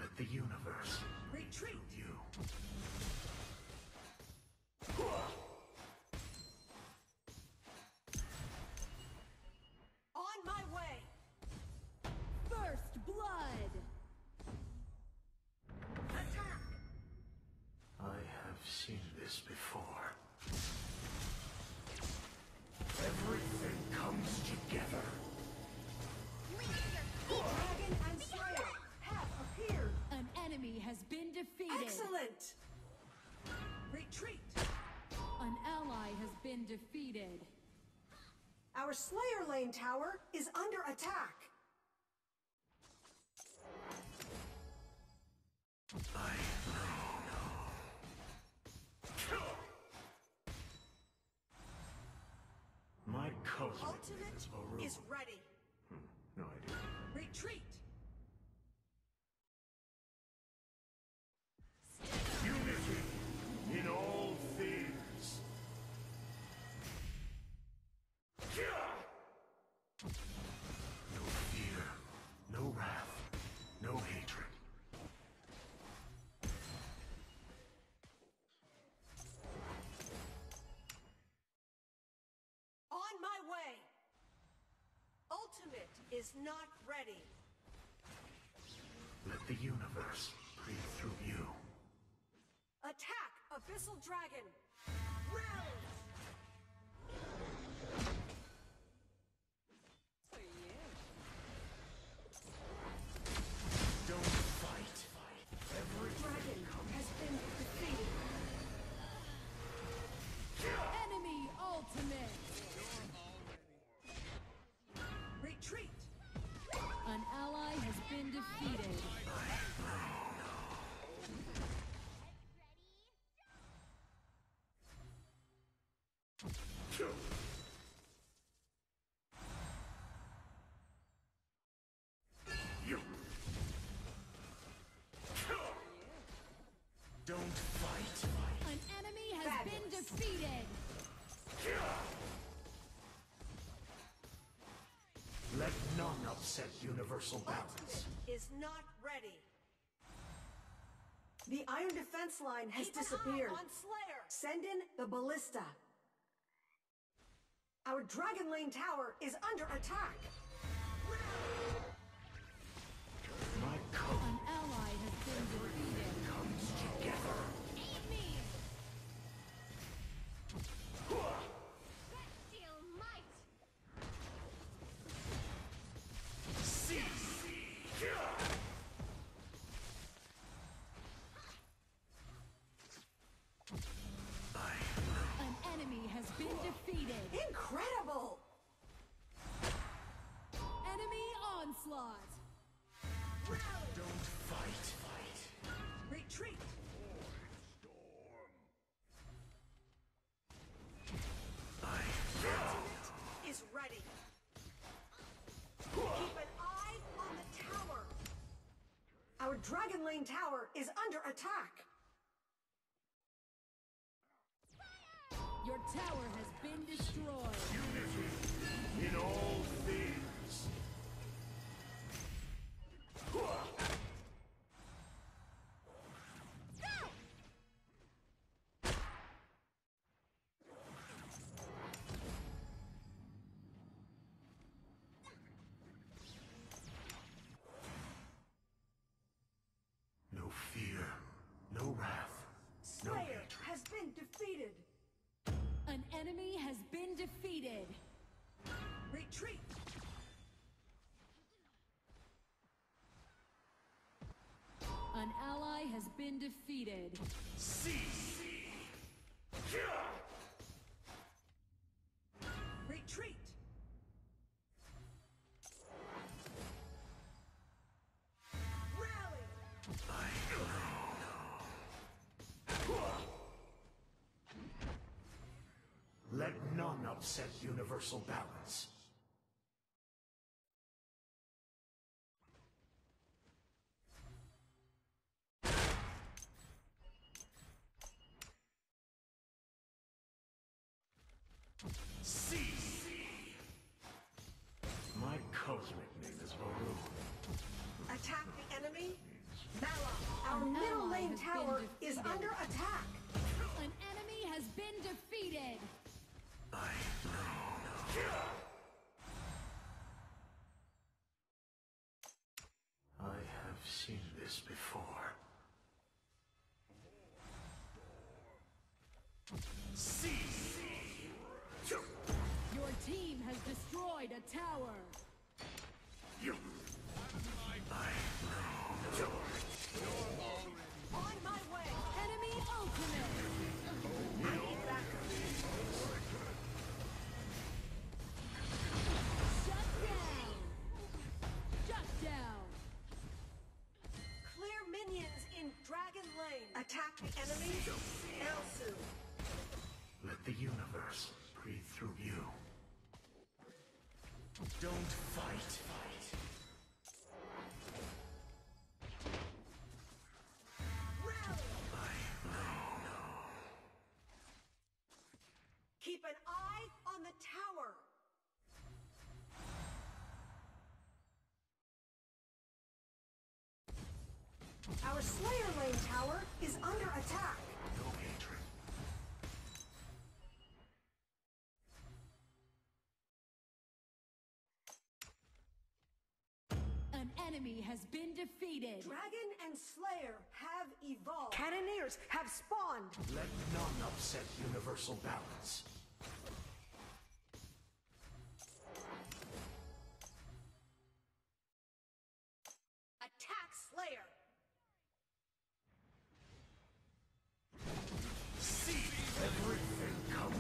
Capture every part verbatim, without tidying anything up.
Let the universe retreat. You. On my way. First blood. Attack. I have seen this before. Everything comes together. Dragon and Slayer have appeared. An enemy has been defeated. Excellent. Retreat. An ally has been defeated. Our Slayer Lane tower is under attack. I know. My cousin Ultimate is ready. Hmm, no idea. Retreat. Unity in all things. No fear, no wrath, no hatred. On my way. Ultimate is not ready. Let the universe breathe through you. Attack, Abyssal Dragon! Rally! Don't fight. Every Dragon has been defeated. Enemy ultimate. Retreat! An ally has been defeated. You. Don't fight. An enemy has Fabulous. been defeated. Let none upset universal balance. Is not ready. The iron defense line has Keep an disappeared. eye on Slayer. Send in the ballista. Our Dragon Lane tower is under attack. My code An ally has been defeated. comes together. Aid me. Bestial might! See. An enemy has been defeated. Incredible! Enemy onslaught. Don't fight. Fight. Retreat. I Ultimate is ready. Keep an eye on the tower. Our Dragon Lane tower is under attack. Your tower has been destroyed. unity in all things. No fear, no wrath, no Slayer hatred. has been defeated. An enemy has been defeated. Retreat. An ally has been defeated. See. Retreat. Rally. I Let none upset universal balance. See. My cosmic name is Varun. Attack the enemy. Our An middle ally lane has been tower is defeated. under attack. An enemy has been defeated. I know. I have seen this before. See. Your team has destroyed a tower. You. I know. On my way. Enemy ultimate. I need backup. Shut down. Shut down. Clear minions in Dragon Lane. Attack the enemy now soon. Let the universe breathe through you. Don't fight. Rally. I know. Keep an eye on the tower. Our Slayer lane tower is under attack. No hatred. An enemy has been defeated. Dragon and Slayer have evolved. Cannoneers have spawned. Let none upset universal balance. Attack Slayer. See everything come.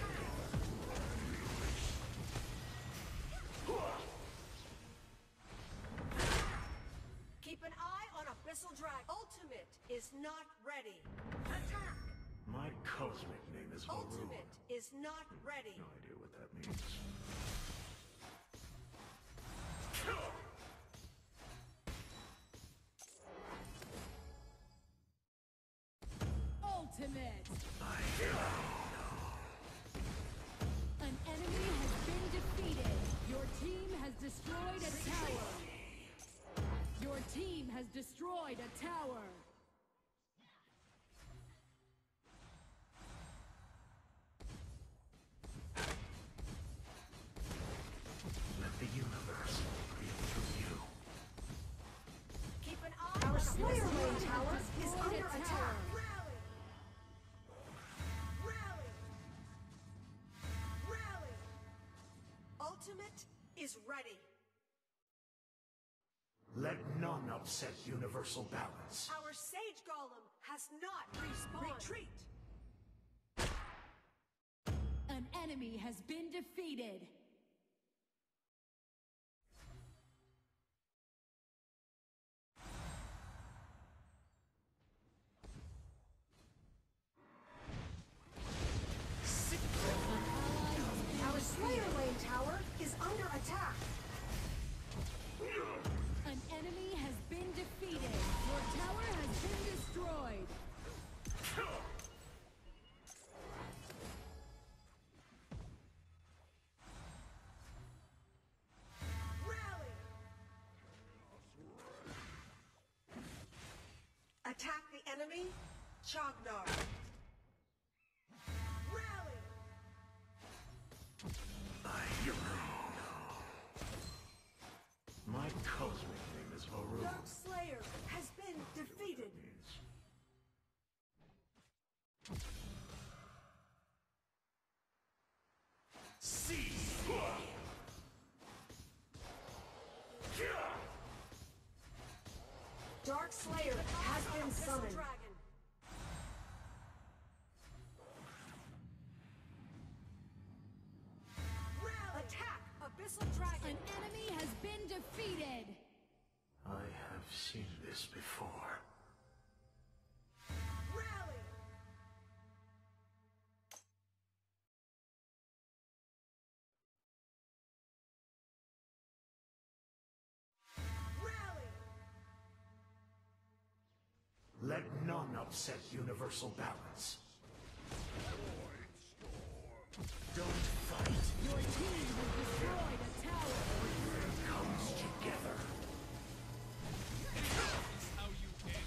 Keep an eye on Abyssal Dragon. Ultimate is not ready. Attack. My cosmic name is Haru. Ultimate is not ready. No idea what that means. Ultimate. I know. An enemy has been defeated. Your team has destroyed a tower. Your team has destroyed a tower. Let the universe breathe through you. Keep an eye Our on Slayer Abyssal lane Dragon. tower is destroyed under a attack. tower. Rally. Rally. Rally. Ultimate is ready. Let none upset universal balance. Our Sage Golem has not respawned. Retreat. An enemy has been defeated. Our Slayer lane tower is under attack. An enemy has been defeated. Your tower has been destroyed. Rally. Attack the enemy, Chognar. Rally. I know. My cosmic name is Haru. Dark Slayer has been defeated. Means. See. Dark Slayer has been Abyssal summoned. Dragon. Rally. Attack Abyssal Dragon. An enemy has been defeated. I have seen this before. Rally. Rally. Let none upset universal balance. Don't fight. Your team has destroyed a tower. Comes together. How you end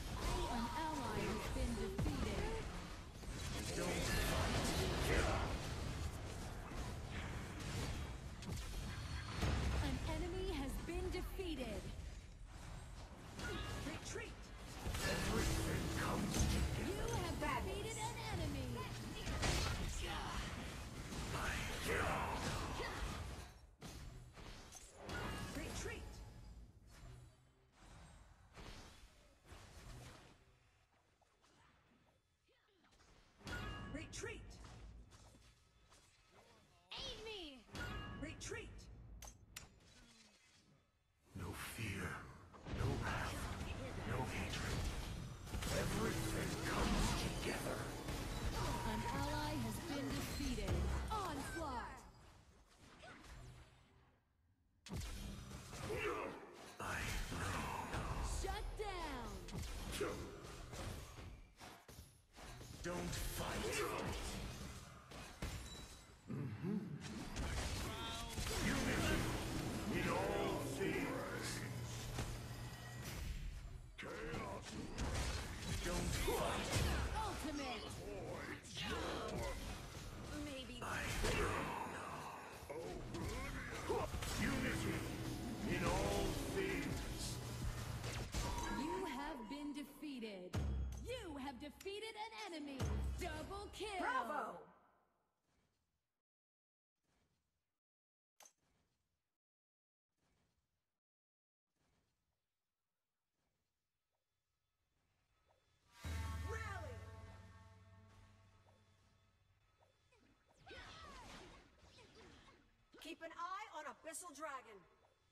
Keep an eye on Abyssal Dragon.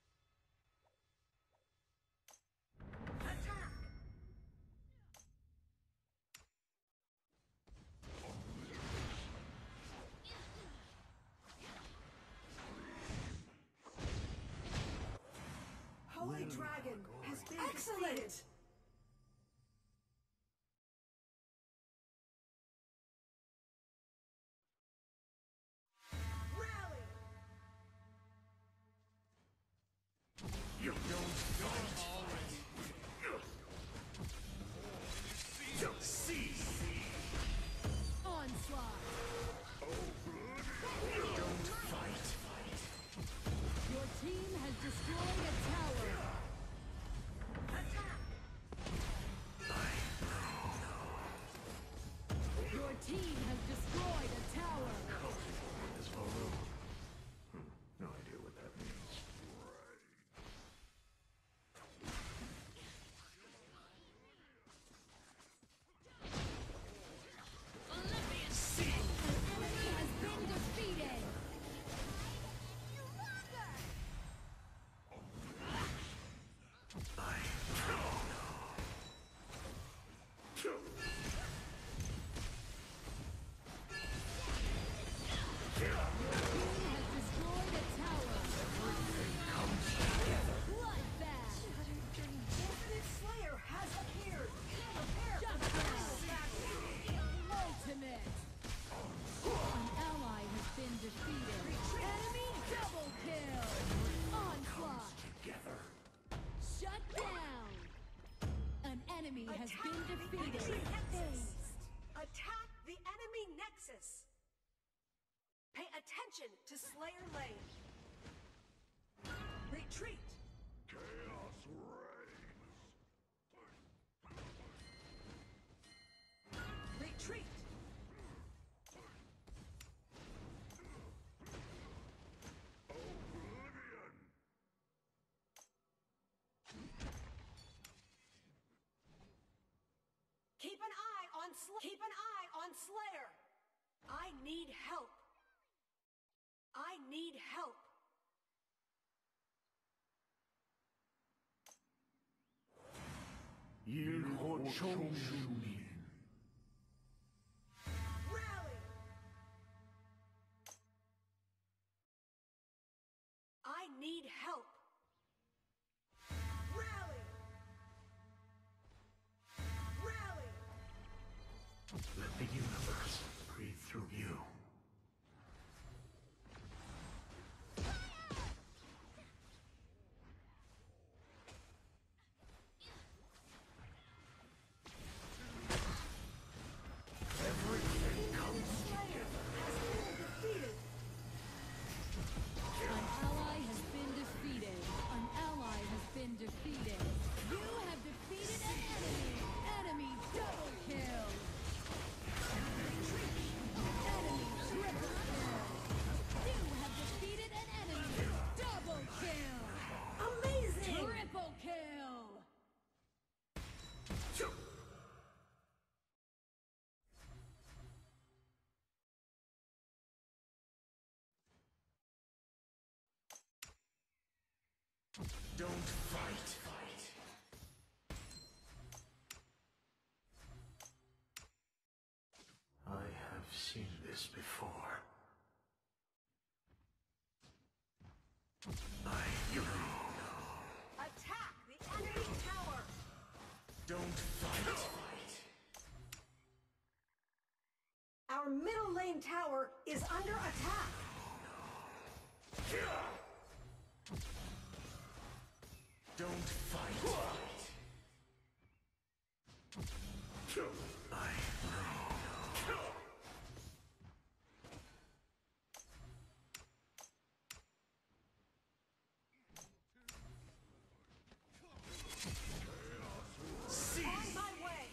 Attack! Holy Dragon has been excellent. Rally! You don't fight. See. Onslaught. Don't fight. Your team has destroyed a tower. Attack! Your team has destroyed a tower. As for room. Hmm, no idea what that means. Enemy has been defeated. Team has destroyed a tower. Bloodbath. Infinite Slayer has appeared. Prepare Shut for the down. final battle. Ultimate. An ally has been defeated. Enemy double kill. Onslaught. Together. Shut down. An enemy has Attack been the defeated. enemy nexus. Aced. Attack the enemy nexus. Pay attention to Slayer Lane. Retreat. Chaos reigns. Retreat. Oblivion. Keep an eye on Sl- Keep an eye on Slayer. I need help. I need help. Rally. I need help. Rally. Rally. Let the universe breathe through you. Everything comes together. Defeated. An ally has been defeated. An ally has been defeated. You have defeated an enemy. Enemy double kill. Enemy triple kill. You have defeated an enemy. Double kill. Amazing. Triple kill. Don't fight. I have seen this before. I you Attack the enemy tower. don't fight. Our middle lane tower is under attack. Don't fight. I On my way.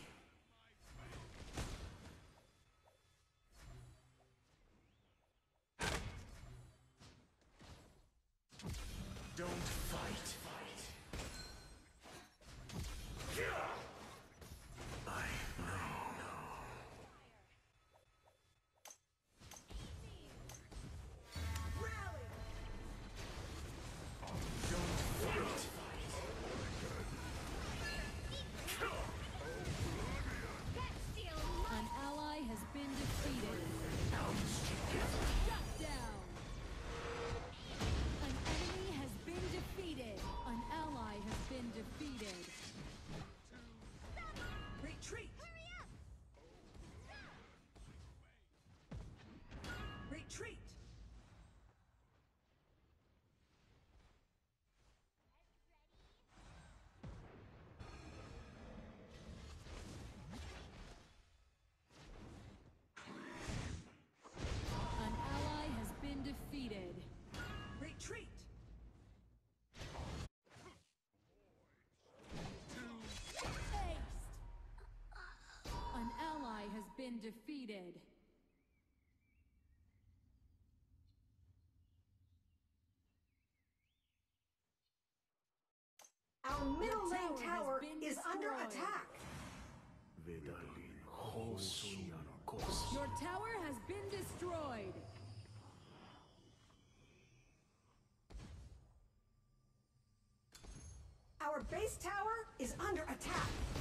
don't fight. Retreat! An ally has been defeated. Retreat! Aced. An ally has been defeated. Our middle lane tower has tower been is under destroyed. attack. Vedalin Hosuyan Kos. Your tower has been destroyed. Our base tower is under attack.